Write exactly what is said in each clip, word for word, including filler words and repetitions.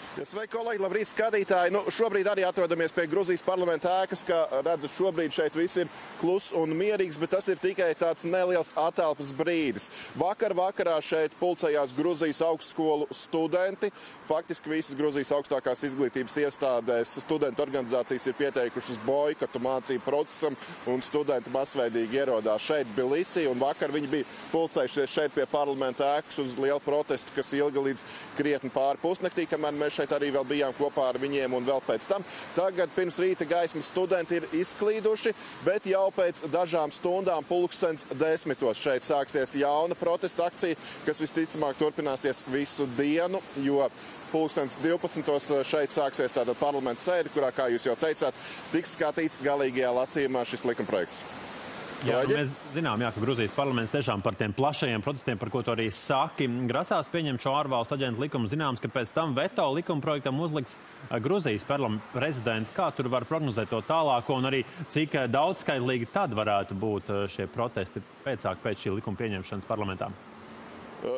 Sveiki, kolēģi, labrīt, skatītāji. Nu, šobrīd arī atrodamies pie Gruzijas parlamenta ēkas, kā redzat, šobrīd šeit viss ir kluss un mierīgs, bet tas ir tikai tāds neliels atelpas brīdis. Vakar vakarā šeit pulcējās Gruzijas augstskolu studenti. Faktiski visas Gruzijas augstākās izglītības iestādēs studentu organizācijas ir pieteikušas boikotu mācību procesam, un studenti masveidīgi ierodās šeit Bilisī, un vakar viņi bija pulcējušies šeit pie parlamenta ēkas uz lielu protestu, kas ilga līdz krietni pāri pusnaktī, kamēr mēs šeit arī vēl bijām kopā ar viņiem un vēl pēc tam. Tagad pirms rīta gaismas studenti ir izklīduši, bet jau pēc dažām stundām pulkstens desmitos šeit sāksies jauna protesta akcija, kas visticamāk turpināsies visu dienu, jo pulkstens divpadsmitos šeit sāksies tātad parlamenta sēde, kurā, kā jūs jau teicāt, tiks skatīts galīgajā lasījumā šis likumprojekts. Jā, nu mēs zinām, jā, ka Gruzijas parlaments tiešām par tiem plašajiem protestiem, par ko tu arī saki, grasās pieņemt šo ārvalstu aģentu likumu. Zināms, ka pēc tam veto likuma projektam uzliks Gruzijas prezidents. Kā tur var prognozēt to tālāko un arī cik daudzskaitlīgi tad varētu būt šie protesti pēcāk pēc šī likuma pieņemšanas parlamentā? Uh.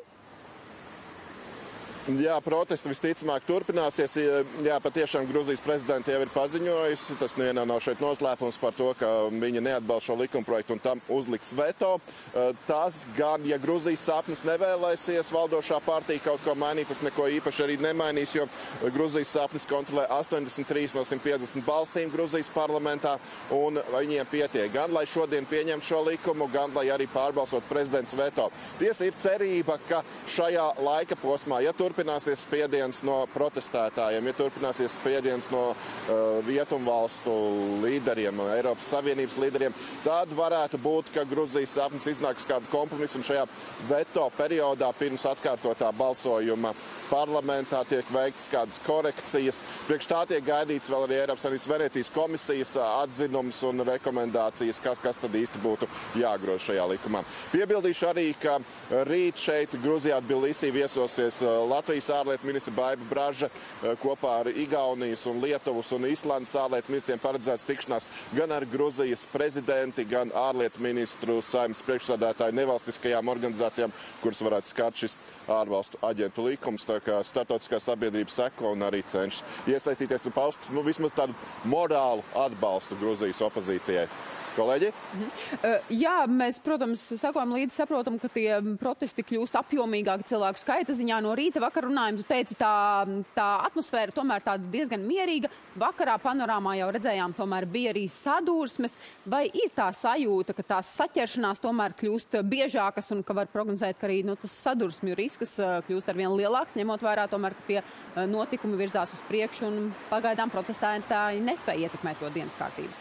Jā, protesti visticamāk turpināsies. Jā, patiešām Gruzijas prezidenta jau ir paziņojusi, tas nevienā nav šeit noslēpums par to, ka viņa neatbalsta šo likumprojektu un tam uzliks veto. Tas gan, ja Gruzijas sapnis nevēlēsies valdošā partija kaut ko mainīt, tas neko īpaši arī nemainīs, jo Gruzijas sapnis kontrolē astoņdesmit trīs no simt piecdesmit balsīm Gruzijas parlamentā, un viņiem pietiek gan, lai šodien pieņemtu šo likumu, gan, lai arī pārbalsot prezidents veto. Tiesa ir cerība, ka šajā laika posmā, ja tur turpināsies spiediens no protestētājiem, ja turpināsies spiediens no uh, rietumvalstu līderiem, no Eiropas Savienības līderiem, tad varētu būt, ka Gruzijas sapnis iznāks kādu kompromisu un šajā veto periodā pirms atkārtotā balsojuma parlamentā tiek veikts kādas korekcijas. Priekš tā tiek gaidīts vēl arī Eiropas Savienības Venecijas komisijas atzinums un rekomendācijas, kas, kas tad īsti būtu jāgroz šajā likumā. Piebildīšu arī, ka rīt šeit Gruzijā Bilisī viesosies Latvijas ārlietu ministra Baiba Braža kopā ar Igaunijas un Lietuvas un Islandes ārlietu ministriem paredzēts tikšanās gan ar Gruzijas prezidenti, gan ārlietu ministru saimnes priekšsādātāju nevalstiskajām organizācijām, kuras varētu skart šis ārvalstu aģentu likums. Tā kā starptautiskā sabiedrība seko un arī cenšas iesaistīties un paust nu, vismaz tādu morālu atbalstu Gruzijas opozīcijai. Kolēģi? Uh, jā, mēs, protams, sakojam līdzi, saprotam, ka tie protesti kļūst apjomīgāki cilvēku skaita ziņā. No rīta vakar runājumi, tu teici, tā, tā atmosfēra tomēr tāda diezgan mierīga. Vakarā panorāmā jau redzējām, tomēr bija arī sadursmes. Vai ir tā sajūta, ka tās saķeršanās tomēr kļūst biežākas un ka var prognozēt, ka arī nu, tas sadursmju risks kļūst arvien lielāks, ņemot vērā tomēr, ka tie notikumi virzās uz priekšu un pagaidām protestētāji nespēja ietekmēt to dienas kārtību?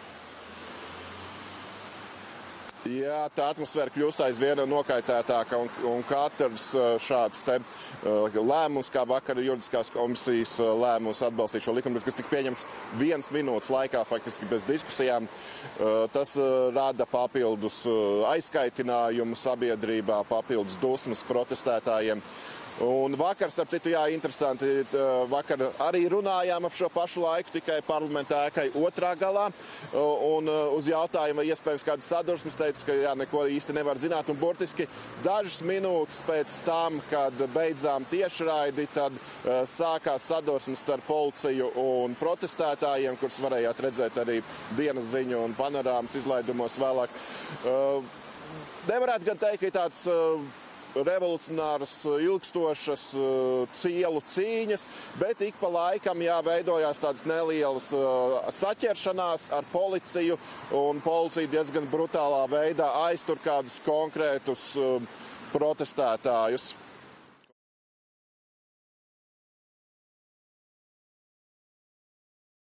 Jā, tā atmosfēra kļūst aizvien nokaitētāka, un, un katrs šāds te uh, lēmums, kā vakar juridiskās komisijas uh, lēmums atbalstīt šo likumu, kas tika pieņemts viens minūtes laikā, faktiski bez diskusijām, uh, tas uh, rada papildus uh, aizskaitinājumu sabiedrībā, papildus dusmas protestētājiem. Un vakar, starp citu, jā, interesanti, vakar arī runājām ap šo pašu laiku, tikai parlamentā ēkai otrā galā, un uz jautājumu, vai iespējams kādas sadursmes, teica, ka jā, neko īsti nevar zināt, un burtiski dažas minūtes pēc tam, kad beidzām tiešraidi, tad uh, sākās sadursmes starp policiju un protestētājiem, kurus varējāt redzēt arī dienas ziņu un panorāmas izlaidumos vēlāk. Uh, nevarētu gan teikt, ka tāds uh, revolucionāras, ilgstošas cielu cīņas, bet ik pa laikam jā, veidojās tādas nelielas uh, saķeršanās ar policiju, un policija diezgan brutālā veidā aiztur kādus konkrētus uh, protestētājus.